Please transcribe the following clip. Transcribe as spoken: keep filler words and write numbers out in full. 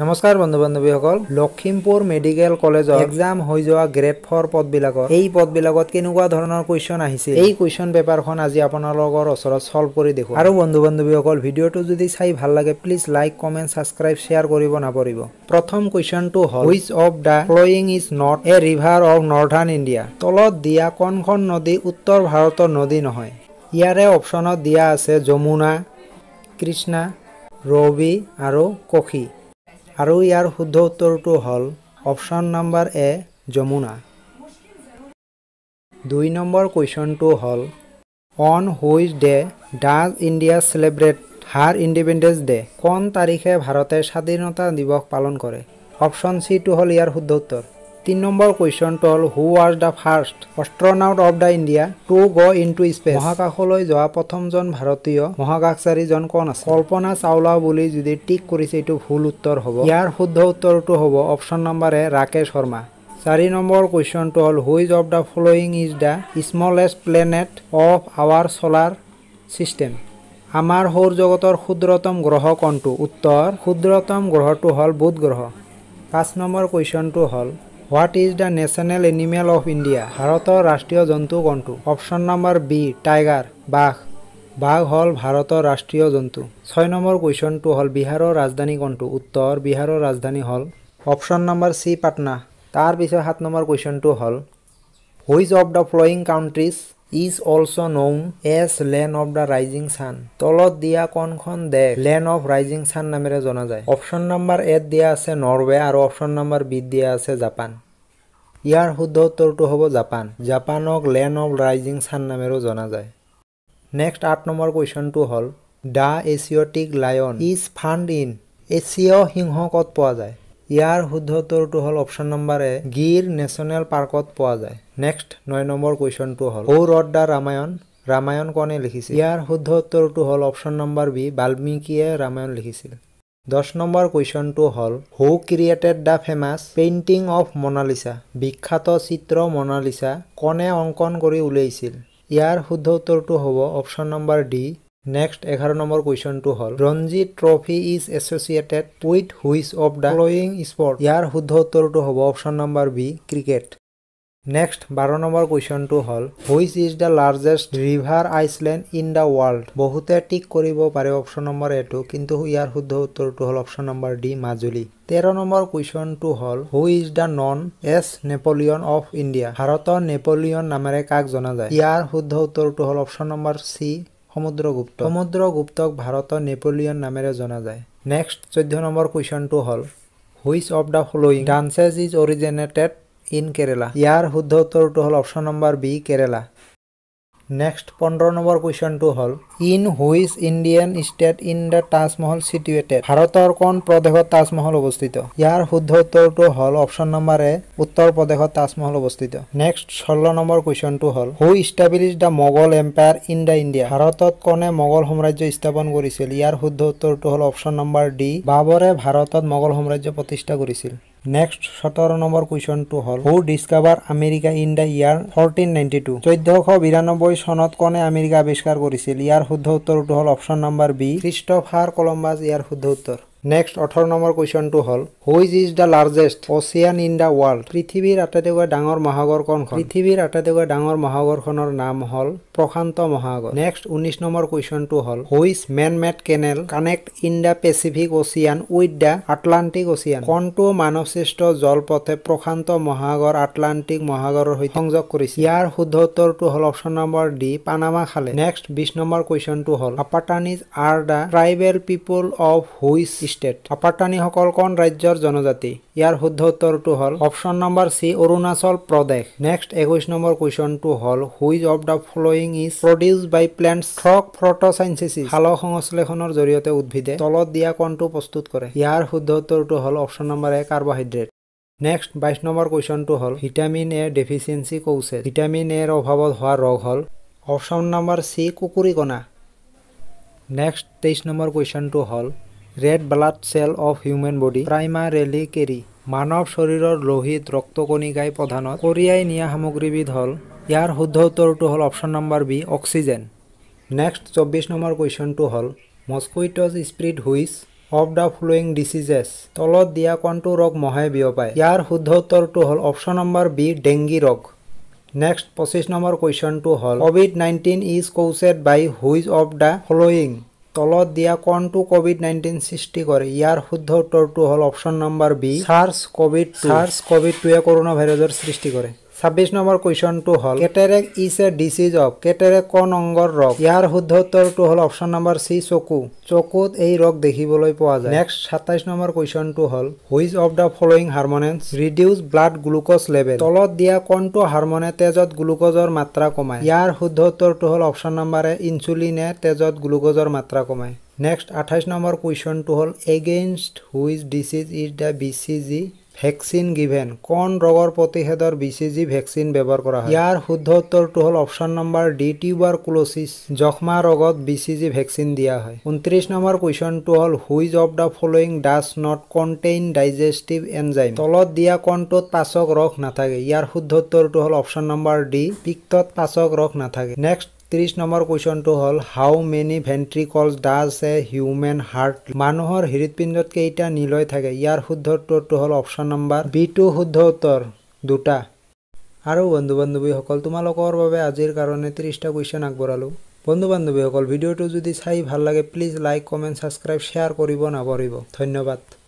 নমস্কাৰ বন্ধু বান্ধৱীসকল লখিমপুৰ মেডিকেল কলেজৰ এক্সাম হৈ যোৱা গ্ৰেড ফ'ৰ পদবিলাকৰ এই পদবিলাকত কেনেকুৱা ধৰণৰ কুৱেশ্যন আহিছে এই কুৱেশ্যন পেপাৰখন আজি আপোনালোকৰ ওচৰত সলভ কৰি দেখুৱাম আৰু বন্ধু বান্ধৱীসকল ভিডিঅ'টো যদি চাই ভাল লাগে please like comment subscribe share কৰিব নাপাহৰিব প্ৰথম কুৱেশ্যনটো হ'ল which of the following is not a river of northern India তলত দিয়া কোনখন নদী উত্তৰ ভাৰতৰ নদী নহয় ইয়াৰে অপচনত দিয়া আছে যমুনা কৃষ্ণা ৰবি আৰু কোশি আৰু ইয়াৰ শুদ্ধ উত্তৰটো হ'ল অপচন নাম্বাৰ এ যমুনা দুই নম্বৰ কুৱেশ্যনটো হ'ল on which day does India celebrate her independence day কোন তাৰিখে ভাৰতে স্বাধীনতা দিৱস পালন কৰে অপচন সি টো হ'ল ইয়াৰ শুদ্ধ উত্তৰ তিন নম্বৰ কুৱেশ্যনটো হ'ল who was the first astronaut of the India to go into space মহাকাশলৈ যোৱা প্ৰথমজন ভাৰতীয় মহাকাশচাৰীজন কোন আছে কল্পনা চাওলা বুলি যদি টিক কৰিছে এইটো ভুল উত্তৰ হ'ব ইয়াৰ শুদ্ধ উত্তৰটো হ'ব option number A Rakesh Sharma চাৰি নম্বৰ কুৱেশ্যনটো হ'ল which of the following is the smallest planet of our solar system আমাৰ সৌৰজগতৰ ক্ষুদ্ৰতম গ্ৰহ কোনটো উত্তৰ ক্ষুদ্ৰতম গ্ৰহটো হ'ল বুধ গ্ৰহ পাঁচ নম্বৰ কুৱেশ্যনটো হ'ল What is the national animal of India? ভাৰতৰ ৰাষ্ট্ৰীয় জন্তু কোনটো? অপচন নম্বৰ বি টাইগাৰ বাঘ বাঘ হ'ল ভাৰতৰ ৰাষ্ট্ৰীয় জন্তু ছয় নম্বৰ কুৱেশ্যনটো হ'ল বিহাৰৰ ৰাজধানী কোনটো? উত্তৰ বিহাৰৰ ৰাজধানী হ'ল অপচন নম্বৰ সি পাটনা তাৰ পিছত সাত নম্বৰ কুৱেশ্যনটো হ'ল Which of the following countries is also known as land of the rising sun? তলত দিয়া কোনখন দেশ land of rising sun নামেৰে জনা যায় অপচন নম্বৰ এ দিয়া আছে নৰৱে আৰু অপচন নম্বৰ বি দিয়া আছে জাপান ইয়াৰ শুদ্ধ উত্তৰটো হ'ব জাপান জাপানক land of rising sun নামেৰে জনা যায় নেক্সট আঠ নম্বৰ কুৱেশ্যনটো হ'ল the Asiatic lion is found in এছিয় সিংহ ক'ত পোৱা যায় ইয়াৰ শুদ্ধ উত্তৰটো হ'ল option number A Gir national পাৰ্কত পোৱা যায় নেক্সট নয় নম্বৰ কুৱেশ্যনটো হ'ল হু ৰট দা ৰামায়ণ ৰামায়ণ কোনে লিখিছিল ইয়াৰ শুদ্ধ উত্তৰটো হ'ল অপচন নম্বৰ বি বাল্মীকিয়ে ৰামায়ণ লিখিছিল দহ নম্বৰ কুৱেশ্যনটো হ'ল who created the famous painting of Mona Lisa বিখ্যাত চিত্ৰ মনালিসা কোনে অংকন কৰি উলিয়াইছিল ইয়াৰ শুদ্ধ উত্তৰটো হ'ব অপচন নম্বৰ ডি নেক্সট এঘাৰ নম্বৰ কুৱেশ্যনটো হ'ল Ranji trophy is associated with which of the following sport ইয়াৰ শুদ্ধ উত্তৰটো হ'ব option number B cricket next বাৰ নম্বৰ কুৱেশ্যনটো হ'ল which is the largest river island in the world বহুতে টিক কৰিব পাৰে অপচন নম্বৰ এটো কিন্তু ইয়াৰ শুদ্ধ উত্তৰটো হ'ল অপচন নম্বৰ ডি মাজুলী তেৰ নম্বৰ কুৱেশ্যনটো হ'ল who is the known as Napoleon of India ভাৰতৰ নেপোলিয়ন নামেৰে কাক জনা যায় ইয়াৰ শুদ্ধ উত্তৰটো হ'ল অপচন নম্বৰ চি সমুদ্ৰগুপ্ত সমুদ্ৰগুপ্তক ভাৰতৰ নেপোলিয়ন নামেৰে জনা যায় নেক্সট চৈধ্য নম্বৰ কুৱেশ্যনটো হ'ল which of the following dances is originated in Kerala ইয়াৰ শুদ্ধ উত্তৰটো হ'ল option number B Kerala next পোন্ধৰ নম্বৰ কুৱেশ্যনটো হ'ল in which Indian state in the Taj Mahal situated ভাৰতৰ কোন প্ৰদেশত তাজমহল অৱস্থিত ইয়াৰ শুদ্ধ উত্তৰটো হ'ল অপচন নম্বৰ এ উত্তৰ প্ৰদেশত তাজমহল অৱস্থিত নেক্সট ষোল্ল নম্বৰ কুৱেশ্যনটো হ'ল who establish the Mughal empire in the India ভাৰতত কোনে মোগল সাম্ৰাজ্য স্থাপন কৰিছিল ইয়াৰ শুদ্ধ উত্তৰটো হ'ল অপচন নম্বৰ ডি বাবৰে ভাৰতত মোগল সাম্ৰাজ্য প্ৰতিষ্ঠা কৰিছিল নেক্সট সোতৰ নম্বৰ কুৱেশ্যনটো হ'ল who discover America in the year fourteen ninety two চৈধ্যশ বিৰানব্বৈ চনত কোনে আমেৰিকা আৱিষ্কাৰ কৰিছিল ইয়াৰ শুদ্ধ উত্তৰটো হ'ল option number B Christopher Columbus ইয়াৰ শুদ্ধ উত্তৰ নেক্সট ওঠৰ নম্বৰ কুৱেশ্যনটো হ'ল which is the largest ocean in the world পৃথিৱীৰ আটাইতকৈ ডাঙৰ মহাসাগৰ কোনখন পৃথিৱীৰ আটাইতকৈ ডাঙৰ মহাসাগৰখনৰ নাম হ'ল প্ৰশান্ত মহাসাগৰ নেক্সট ঊনৈছ নম্বৰ কুৱেশ্যনটো হ'ল which man made canal connect in the Pacific ocean with the Atlantic ocean কোনটো মানৱসৃষ্ট জলপথে প্ৰশান্ত মহাসাগৰ আটলাণ্টিক মহাসাগৰৰ সৈতে সংযোগ কৰিছে ইয়াৰ শুদ্ধ উত্তৰটো হ'ল অপচন নম্বৰ ডি পানামা খালে নেক্সট বিশ নম্বৰ কুৱেশ্যনটো হ'ল Apatanis are the tribal people of which state আপাটানিসকল কোন ৰাজ্যৰ জনজাতি ইয়াৰ শুদ্ধ উত্তৰটো হ'ল option number C Arunachal Pradesh next একৈশ নম্বৰ কুৱেশ্যনটো হ'ল which of the following is produced by plants through photosynthesis সালোক সংশ্লেষণৰ জৰিয়তে উদ্ভিদে তলত দিয়া কোনটো প্ৰস্তুত কৰে ইয়াৰ শুদ্ধ উত্তৰটো হ'ল option number A carbohydrate next বাইশ নম্বৰ কুৱেশ্যনটো হ'ল vitamin A deficiency causes vitamin এৰ অভাৱত হোৱা ৰোগ হ'ল অপচন নম্বৰ চি কুকুৰিকণা নেক্সট তেইছ নম্বৰ কুৱেশ্যনটো হ'ল red blood cell of human body primarily carry মানৱ শৰীৰৰ লোহিত ৰক্তকণিকাই প্ৰধানত কঢ়িয়াই নিয়া সামগ্ৰীবিধ হ'ল ইয়াৰ শুদ্ধ উত্তৰটো হ'ল option number B oxygen next চৌব্বিছ নম্বৰ কুৱেশ্যনটো হ'ল mosquitoes spread which of the following diseases তলত দিয়া কোনটো ৰোগ মহে বিয়পায় ইয়াৰ শুদ্ধ উত্তৰটো হ'ল অপশ্যন নম্বৰ বি ডেংগি ৰোগ নেক্সট পঁচিছ নম্বৰ কুৱেশ্যনটো হ'ল covid nineteen is caused by which of the following তলত দিয়া কোনটো কোভিড নাইনটিন সৃষ্টি কৰে ইয়াৰ শুদ্ধ উত্তৰটো হ'ল option number B SARS covid SARS covid two এ কৰোনা ভাইৰাছৰ সৃষ্টি কৰে ছাব্বিছ নম্বৰ কুৱেশ্যনটো হ'ল cataract is a disease of cataract কোন অংগৰ ৰোগ ইয়াৰ শুদ্ধ উত্তৰটো হ'ল অপশ্যন নম্বৰ চি চকু চকুত এই ৰোগ দেখিবলৈ পোৱা যায় নেক্সট সাতাইছ নম্বৰ কুৱেশ্যনটো হ'ল which of the following hormones reduce blood glucose level তলত দিয়া কোনটো হাৰমনে তেজত গ্লুক'জৰ মাত্ৰা কমায় ইয়াৰ শুদ্ধ উত্তৰটো হ'ল অপশ্যন নম্বৰ এ ইনচুলিনে তেজত গ্লুক'জৰ মাত্ৰা কমায় নেক্সট আঠাইছ নম্বৰ কুৱেশ্যনটো হ'ল against which disease is the B C G vaccine given কোন ৰোগৰ প্ৰতিষেধৰ বি চি জি ভেকচিন ব্যৱহাৰ কৰা হয় ইয়াৰ শুদ্ধ উত্তৰটো হ'ল অপশ্যন নম্বৰ ডি টিউবাৰকুলোচিছ যক্ষ্মা ৰোগত বি চি জি ভেকচিন দিয়া হয় ঊনত্ৰিছ নম্বৰ কুৱেশ্যনটো হ'ল which of the following does not contain digestive enzyme তলত দিয়া কোনটোত পাচক ৰস নাথাকে ইয়াৰ শুদ্ধ উত্তৰটো হ'ল অপশ্যন নম্বৰ ডি পিত্তত পাচক ৰস নাথাকে নেক্সট ত্ৰিছ নম্বৰ কুৱেশ্যনটো হ'ল how many ventricles does a human heart মানুহৰ হৃদপিণ্ডত কেইটা নিলয় থাকে ইয়াৰ শুদ্ধ উত্তৰটো হ'ল অপশ্যন নম্বৰ বি টু শুদ্ধ উত্তৰ দুটা আৰু বন্ধু বান্ধৱীসকল তোমালোকৰ বাবে আজিৰ কাৰণে ত্ৰিছটা কুৱেশ্যন আগবঢ়ালোঁ বন্ধু বান্ধৱীসকল ভিডিঅ'টো যদি চাই ভাল লাগে please like comment subscribe share কৰিব নাপাহৰিব ধন্যবাদ